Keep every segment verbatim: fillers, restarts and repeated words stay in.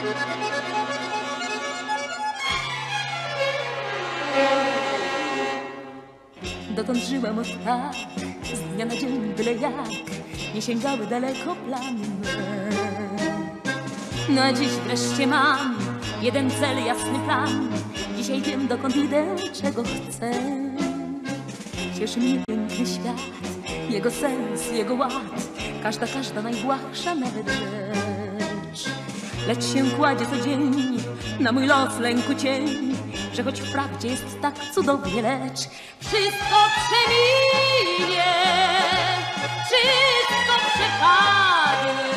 Dotąd żyłam od tak, z dnia na dzień byle jak, nie sięgały daleko plany me. No a dziś wreszcie mam jeden cel, jasny plan. Dzisiaj wiem, dokąd idę, czego chcę. Cieszy mnie piękny świat, jego sens, jego ład, każda, każda najbłahsza nawet rzecz. Lecz się kładzie codziennie na mój los lęku cień, że choć wprawdzie jest tak cudownie, lecz wszystko przeminie, wszystko przepadnie.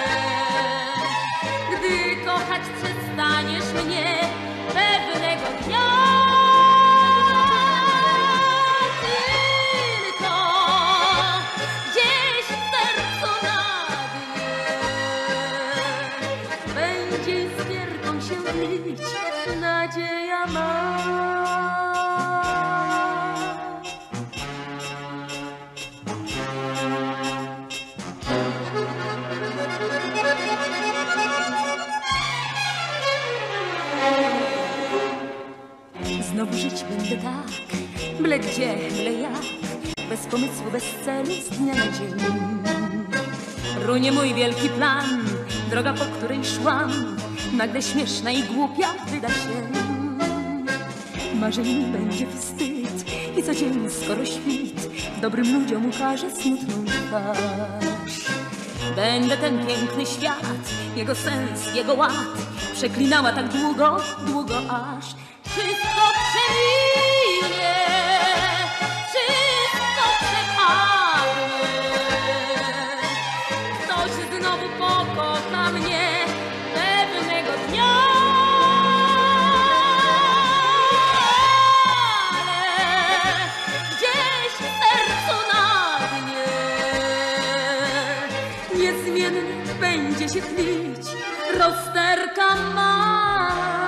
Gdy kochać przestaniesz mnie pewnego dnia, tylko gdzieś w sercu na dnie będzie iskierką się tlić nadzieja ma. Znowu żyć będę tak, byle gdzie, byle jak, bez pomysłu, bez celu, z dnia na dzień. Runie mój wielki plan, droga, po której szłam, nagle śmieszna i głupia wyda się. Marzeń mi będzie wstyd i co dzień, skoro świt, dobrym ludziom ukaże smutną twarz. Będę ten piękny świat, jego sens, jego ład przeklinała tak długo, długo aż wszystko przeminie, wszystko przepadnie. Ktoś znowu pokocha mnie pewnego dnia, ale gdzieś w sercu na dnie niezmiennie będzie się tlić rozterka ma.